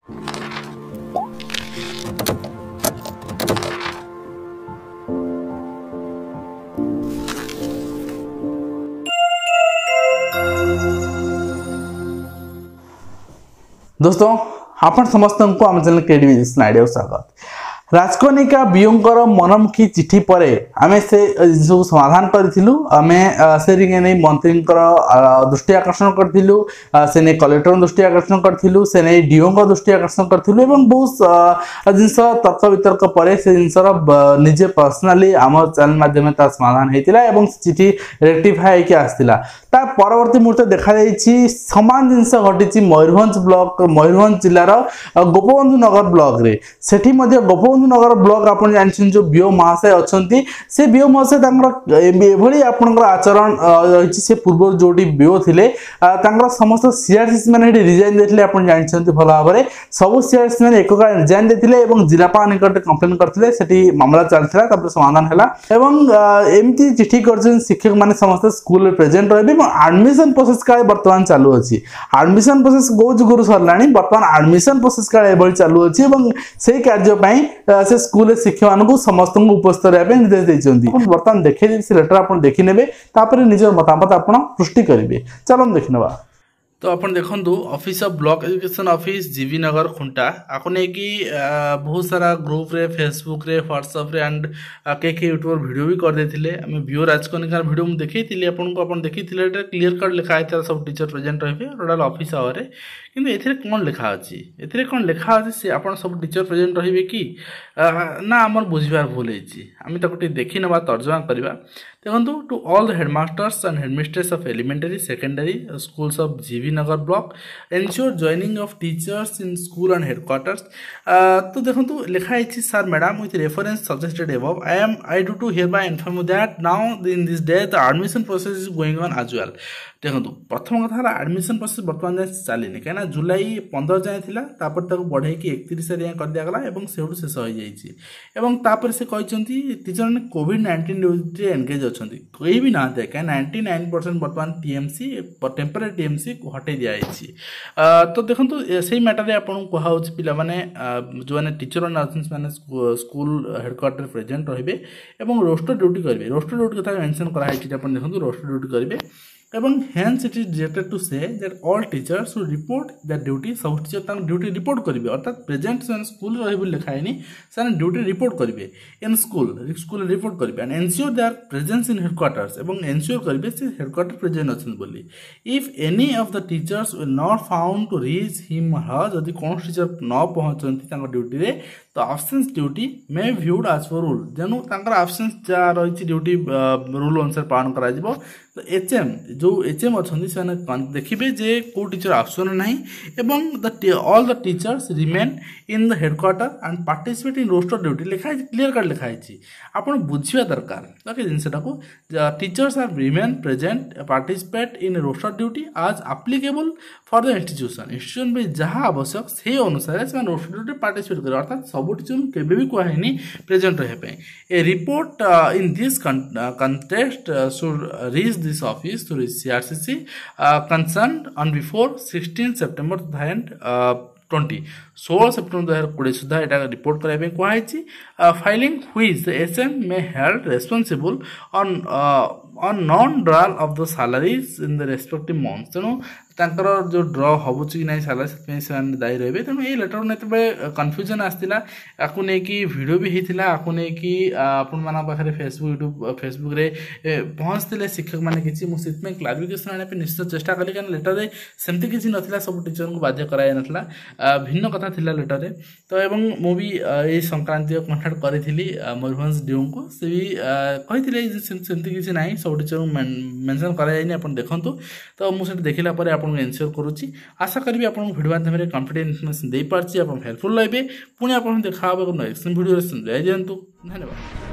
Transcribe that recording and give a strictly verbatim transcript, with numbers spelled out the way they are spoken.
दोस्तों आपण समस्त को आम चैनल क्रेडिट एजुकेशन आइडिया स्वागत। राजकनिका बीओंकर मनमुखी चिठी पर आमे से सब समाधान करूँ आम से नहीं मंत्री दृष्टि आकर्षण करूँ से नहीं कलेक्टर दृष्टि आकर्षण करूँ से नहीं डीओ दृष्टि आकर्षण करूँ बहुत जिन तर्क वितर्क पर से जिन निजे पर्सनाली आम चैनल माध्यम समाधान होता चिठी रेक्टिफाई होकर आसाला ता परवर्ती मुहूर्त देखा सामान जिनस घटी मयूरभंज ब्लॉक मयूरभंज जिलार गोपबंधु नगर ब्लॉक रे सेठी मध्य गोपबंधु नगर ब्लॉक आपन जानछन जो बीओ महाशय अछंती से बीओ महाशय तांकर एभली आपनकर आचरण रहिछि से पूर्व जोडी बीओ थिले तांकर समस्त सीआरसी माने रिजाइन देथिले आपन जानछंती भलो भाबरे सब सीआरसी माने एक काल रिजाइन देथिले एवं जिलापाल निकट कंप्लेन करथिले सेठी मामला चलथिला तब समाधान हला एवं एमती चिठी करछन शिक्षक माने समस्त स्कूल प्रेजेंट रहबे एडमिशन प्रोसेस का वर्तमान चालू अछि एडमिशन प्रोसेस बहुत गुरु सरलाणी वर्तमान एडमिशन प्रोसेस का एभली चालू अछि एवं सेही कार्य पई से स्कूल शिक्षक मानक समस्त उपस्थित रहा निर्देश देइछन्ती वर्तमान देखै से लेटर आपण देखि नेबे तापर निजर मतामत आपण पुष्टि करिवे चलन देखिनबा। तो अपन देखु office of block education office GV Nagar खुंटा आपको नहीं कि बहुत सारा ग्रुप रे फेसबुक रे व्हाट्सएप रे एंड के के यूट्यूबर वीडियो भी कर देथिले आमे बीओ राजकनिकार वीडियो मु देखैथिले आपन को अपन देखैथिले एटा क्लियर कट लिखा आइता सब टीचर प्रेजेंट रहबे टोटल ऑफिस आवर रे किंतु एथिरे कोन लिखा अछि एथिरे कोन लिखा अछि से आपन सब टीचर प्रेजेंट रहबे कि ना हमर बुझिबार भूल होइछि आमे ताकटी देखि नबा तर्जुमा करबा देखंतु to all the headmasters and headmistress of elementary secondary schools of GV Nagar block ensure joining of teachers in school and headquarters तो देखंतु लिखा है sir madam with reference suggested above I am I do to here by inform that now in this day the admission process is going on as well. देखो प्रथम कथा admission process बर्तमान जाए चलनी कहीं जुलाई पंद्रह जाए थी बढ़े कि एकतीस कर दिगला से शेष हो जापर से कहते टीचर मैंने कोविड नाइंटीन ड्यूटी एंगेज अच्छा कहीं भी ना कहीं नाइंटी नाइन परसेंट बर्तमान टीएमसी टेम्परेरी टीएमसी को हटे दिखाई तो देखो से मैटर आपको कहुच्छे पिला माने जो मैंने टीचर मैंने स्कूल हेडक्वार्टर प्रेजेंट रे रोस्टर ड्यूटी करेंगे रोस्टर ड्यूटी कथा मेंशन कराई देखो रोस्टर ड्यूटी करेंगे एवं hence it is directed to say that all teachers should report their duty सब टीचर तक ड्यूटी रिपोर्ट करेंगे अर्थात प्रेजेंट से स्कूल रही लिखाई नहीं से ड्यूटी रिपोर्ट करेंगे इन स्कूल स्कूल रिपोर्ट करेंगे and ensure their presence in headquarters एवं एनश्योर करेंगे से हेडक्वार्टर प्रेजेंट अच्छे बोली if any of the teachers will not found to reach him her जदि कौन टीचर न पहुँचती ड्यूटी रे तो absence duty may viewed as per rule जेनु आब्सेंस जहाँ रही ड्यूटी रूल अनुसार पालन करा तो एचएम जो एचएम अच्छा से देखिए जे को टीचर आसन ना एवं the all the teachers remain in the headquarter and participate in roster duty लिखाई क्लियर कट लिखाई आप बुझा दरकार जिनसा को teachers are remain present participate in roster duty as applicable for the institution institution में जहाँ आवश्यक से अनुसार से रोस्टर ड्यूटी पार्टिसिपेट कर अर्थात सब टीचर केबे भी कहनी प्रेजेंट रहे a report in this contest should reach this office to reach C R C C uh, concerned on before sixteen September two thousand twenty सोलह सेप्टेम्बर दो हजार कोड़े सुधा एटा रिपोर्ट कराइबे कहैछि filing which the SM may held responsible on on non drawal of the salaries in the respective month तेणु तांकर जो ड्र होबुछि कि नै सैलरी से दायी रहे तेणु ये लेटर नेतबे कन्फ्यूजन आसला आपको नहीं कि वीडियो भी होता आपको नहीं कि आपण मान पाखे फेसबुक यूट्यूब फेसबुक रे पहुँचते शिक्षक मैंने किसी मुझे क्लारिफिकेशन आने निश्चित चेष्टा कली क्या लेटर में सेमती किसी नाला सब टीचर को बाध्य कराई नाला भिन्न कथा थिला लेटर रे तो एवं मु भी ये संक्रांति कंटाक्ट करी मयूरभंज डीओ को से भी कही सेमती किसी ना सब टीचर मेंशन कराई आप देखूँ तो मुझे देखला आपको एनश्योर करुच्ची आशा करी आपको वीडियो माध्यम कॉन्फिडेंस इनफॉरमेशन दे पार्ची आप हेल्पफुल लगे पुणी आप देखा नेक्स्ट वीडियो जय दिंतु धन्यवाद।